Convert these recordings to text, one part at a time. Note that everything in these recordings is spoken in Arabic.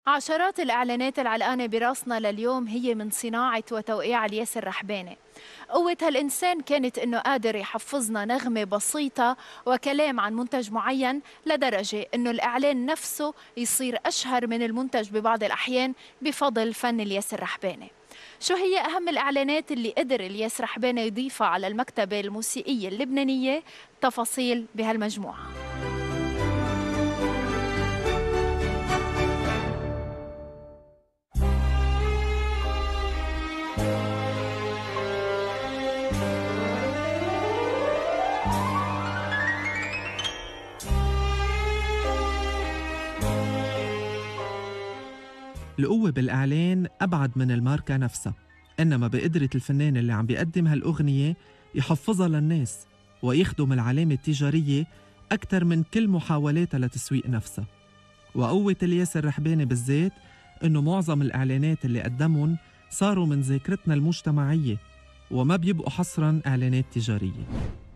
عشرات الإعلانات العلقانة براسنا لليوم هي من صناعة وتوقيع الياس الرحباني. قوة هالإنسان كانت إنه قادر يحفظنا نغمة بسيطة وكلام عن منتج معين لدرجة إنه الإعلان نفسه يصير أشهر من المنتج ببعض الأحيان بفضل فن الياس الرحباني. شو هي أهم الإعلانات اللي قدر الياس رحباني يضيفها على المكتبة الموسيقية اللبنانية؟ تفاصيل بهالمجموعة. القوة بالإعلان أبعد من الماركة نفسها، إنما بقدرة الفنان اللي عم بيقدم هالأغنية يحفظها للناس ويخدم العلامة التجارية أكثر من كل محاولاتها لتسويق نفسها. وقوة الياس الرحباني بالذات إنه معظم الإعلانات اللي قدمهم صاروا من ذاكرتنا المجتمعية وما بيبقوا حصراً إعلانات تجارية.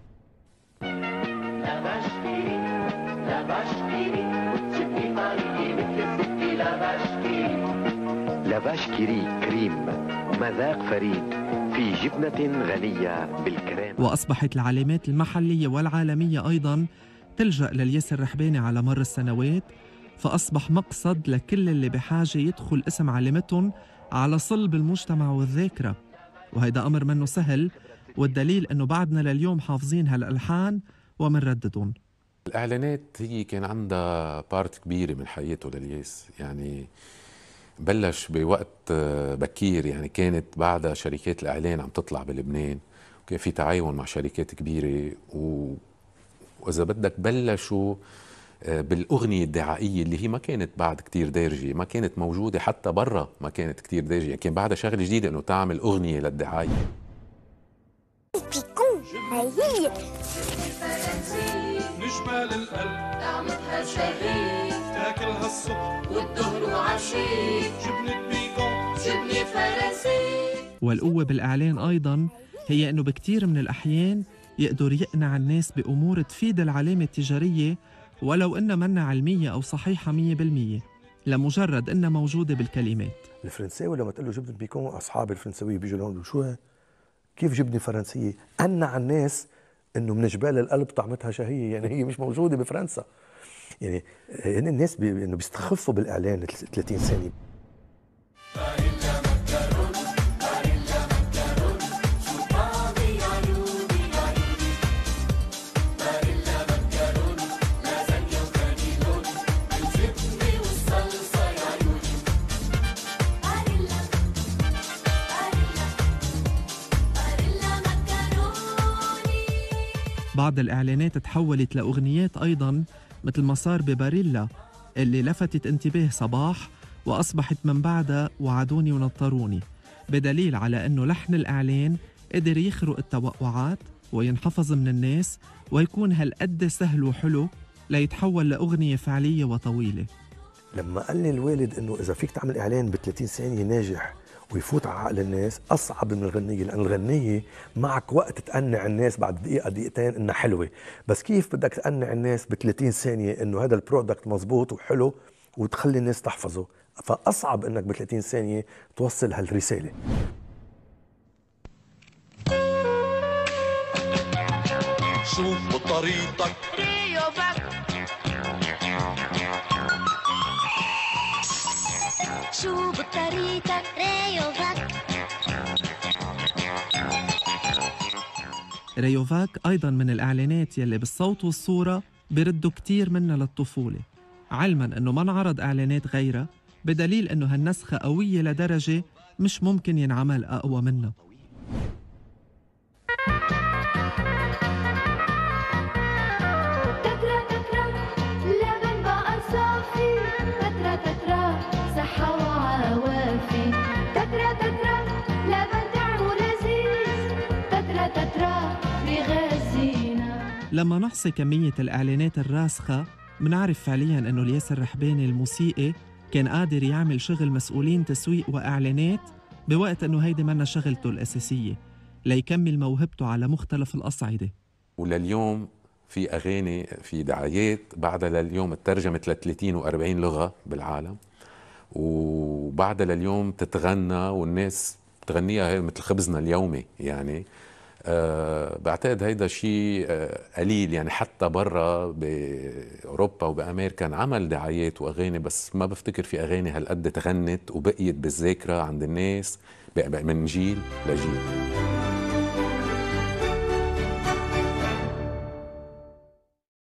لافاش كيري كريم مذاق فريد في جبنة غنية بالكريم. وأصبحت العلامات المحلية والعالمية أيضاً تلجأ للياس الرحباني على مر السنوات، فأصبح مقصد لكل اللي بحاجة يدخل اسم علامتهم على صلب المجتمع والذاكرة. وهيدا أمر منه سهل، والدليل أنه بعدنا لليوم حافظين هالألحان ومنرددهم. الإعلانات هي كان عندها بارت كبيرة من حياته للياس، يعني بلش بوقت بكير، يعني كانت بعدها شركات الإعلان عم تطلع بلبنان وكان في تعاون مع شركات كبيرة وإذا بدك بلشوا بالأغنية الدعائية اللي هي ما كانت بعد كتير دارجة، ما كانت موجودة حتى برا، ما كانت كتير دارجة، يعني كان بعدها شغلة جديدة إنه تعمل أغنية للدعاية. هي نجمة للقلب طعمتها شهي تاكلها الصبح والظهر وعشي جبنة بيكون جبنة فرنسي. والقوة بالإعلان أيضاً هي أنه بكتير من الأحيان يقدر يقنع الناس بأمور تفيد العلامة التجارية ولو إنها منا علمية أو صحيحة 100%، لمجرد إنها موجودة بالكلمات. الفرنساوي لما تقول له جبنة بيكون، أصحاب الفرنساوية بيجوا لهون شو كيف جبنة فرنسية؟ قنع الناس إنه من جبال القلب طعمتها شهية، يعني هي مش موجودة بفرنسا. يعني الناس إنه بيستخفوا بالإعلان 30 ثانية. بعض الإعلانات تحولت لأغنيات أيضاً، مثل ما صار بباريلا اللي لفتت انتباه صباح وأصبحت من بعدها وعدوني ونطروني، بدليل على أنه لحن الإعلان قدر يخرق التوقعات وينحفظ من الناس ويكون هالقد سهل وحلو ليتحول لأغنية فعلية وطويلة. لما قال لي الوالد إنه إذا فيك تعمل إعلان ب30 ثانية ناجح ويفوت على عقل الناس، أصعب من الغنية، لأن الغنية معك وقت تقنع الناس بعد دقيقة دقيقتين إنها حلوة، بس كيف بدك تقنع الناس ب30 ثانية إنه هذا البرودكت مزبوط وحلو وتخلي الناس تحفظه؟ فأصعب إنك ب30 ثانية توصل هالرسالة. شوف بطريقتك شو بطريقتك ريوفاك. ريوفاك أيضاً من الإعلانات يلي بالصوت والصورة بردوا كتير منها للطفولة، علماً أنه ما انعرض إعلانات غيرها، بدليل أنه هالنسخة قوية لدرجة مش ممكن ينعمل أقوى منها. لما نحصي كمية الإعلانات الراسخة منعرف فعلياً أنه الياس الرحباني الموسيقي كان قادر يعمل شغل مسؤولين تسويق وإعلانات بوقت أنه هيدي منا شغلته الأساسية، ليكمل موهبته على مختلف الأصعدة. ولليوم في أغاني في دعايات بعدها لليوم ترجمت ل 30 و40 لغة بالعالم، وبعدها لليوم تتغنى والناس بتغنيها هي مثل خبزنا اليومي يعني. بعتقد هيدا شيء قليل يعني، حتى برا بأوروبا وبأمريكا انعمل دعايات وأغاني، بس ما بفتكر في أغاني هالقد تغنت وبقيت بالذاكرة عند الناس من جيل لجيل.